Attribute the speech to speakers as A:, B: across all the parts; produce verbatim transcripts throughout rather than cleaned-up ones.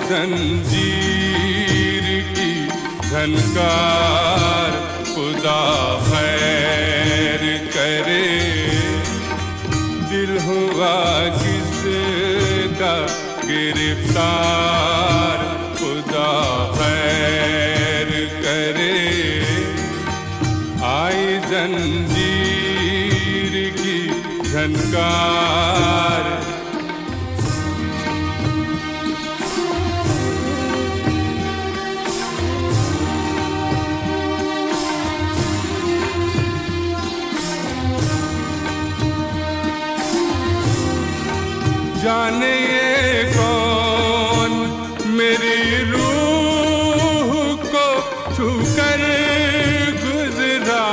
A: जंजीर की झनकार, खुदा खैर करे। दिल हुआ किसका गिरफ्तार, खुदा खैर करे। आई जंजीर की झनकार, जाने ये कौन मेरी रूह को छूकर गुजरा,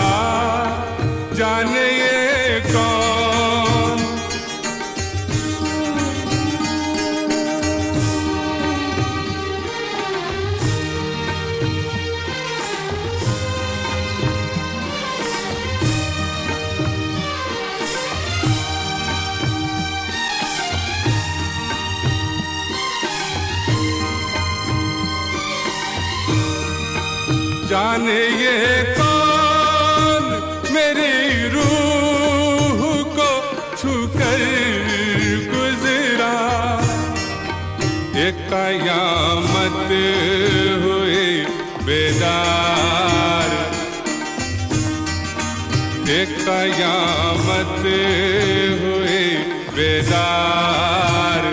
A: जाने ये कौन। जाने ये कौन मेरी रूह को छूकर गुजरा, एक कयामत हुए बेदार, एक कयामत हुए बेदार।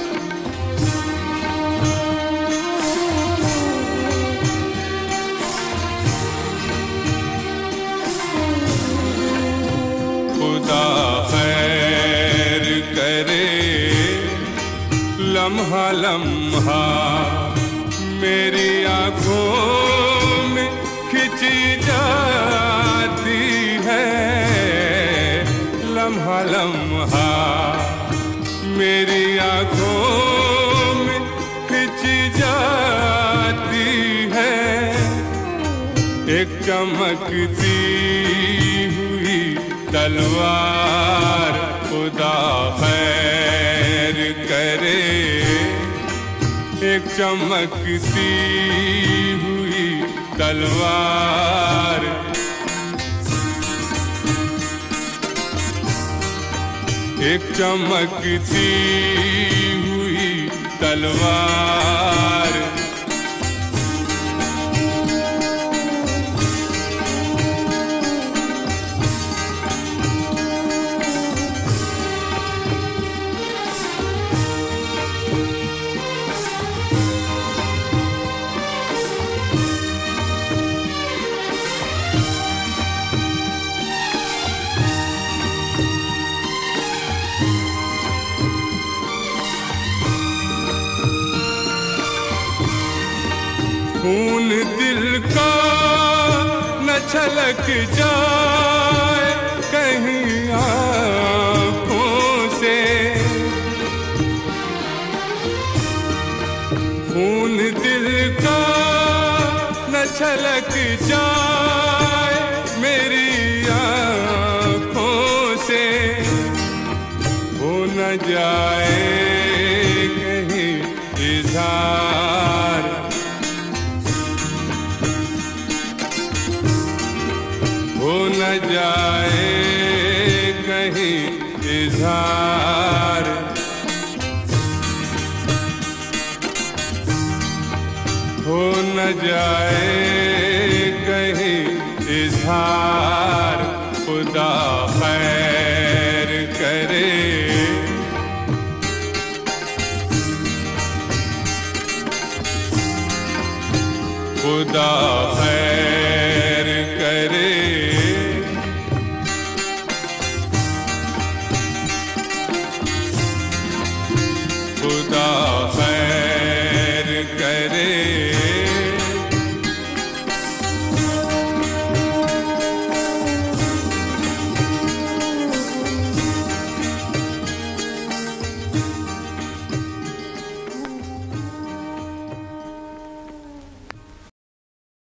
A: खुदा खैर करे। लम्हा लम्हा मेरी आँखों में खिंची जाती है, लम्हा लम्हा मेरी आँखों में खिंची जाती है। एक चमकती हुई तलवार, खुदा खैर करे। एक चमकती हुई तलवार, एक चमकती हुई तलवार। खून दिल का न छलक जाए कहीं आँखों से, खून दिल का न छलक जाए मेरी आँखों से। हो न जाए कहीं इज़हार, हो न जाए कहीं इज़हार। हो न जाए कहीं इज़हार, खुदा खैर करे। खुदा खैर करे। खुदा